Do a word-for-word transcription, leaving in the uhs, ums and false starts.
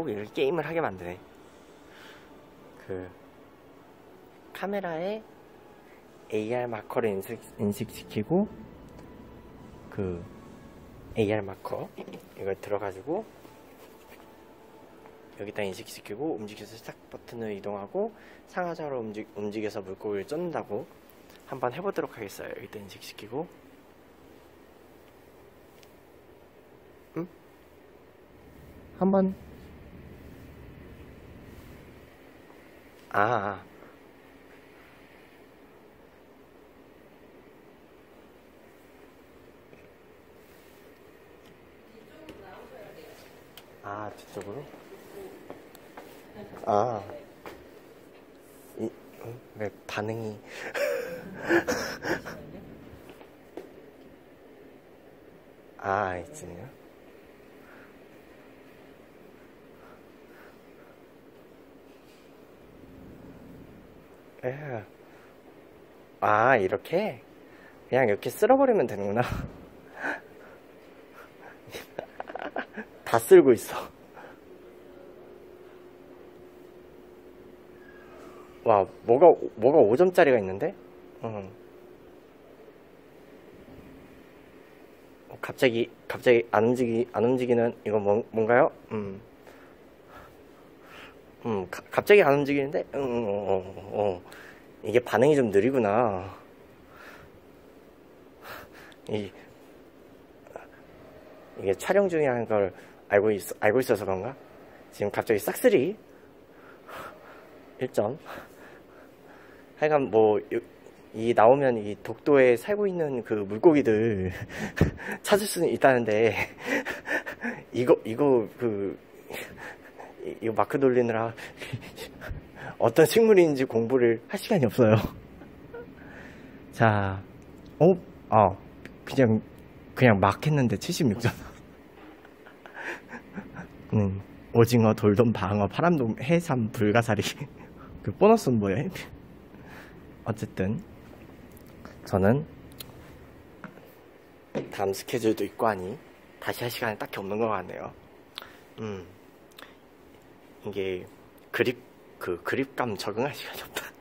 꼭 이렇게 게임을 하게 만드네. 그 카메라에 에이알 마커를 인식, 인식시키고 그 에이알 마커 이걸 들어가지고 여기다 인식시키고 움직여서 시작 버튼을 이동하고 상하좌로 움직, 움직여서 물고기를 쫓는다고 한번 해보도록 하겠어요. 여기다 인식시키고 응? 한번 아 아, 뒤쪽으로? 아, 이, 응? 왜 반응이. 아, 있지요? 에. 아, 이렇게? 그냥 이렇게 쓸어버리면 되는구나. 다 쓸고 있어. 와, 뭐가, 뭐가 오 점짜리가 있는데? 응. 갑자기, 갑자기 안 움직이, 안 움직이는, 이거 뭐, 뭔가요? 음. 음, 가, 갑자기 안 움직이는데? 응, 응, 어, 어, 어. 이게 반응이 좀 느리구나. 이, 이게 촬영 중이라는 걸 알고, 있, 알고 있어서 그런가? 지금 갑자기 싹쓸이 일 점. 하여간 뭐, 이 나오면 이 독도에 살고 있는 그 물고기들 찾을 수는 있다는데, 이거, 이거, 그, 이거 마크 돌리느라 어떤 식물인지 공부를 할 시간이 없어요. 자, 어, 아, 그냥, 그냥 막 했는데 칠십육 점. 음, 오징어, 돌돔, 방어, 파람돔, 해삼, 불가사리. 그 보너스는 뭐예요? 어쨌든 저는 다음 스케줄도 있고 하니 다시 할 시간이 딱히 없는 것 같네요. 음, 이게 그립 그 그립감 적응할 시간이 없다.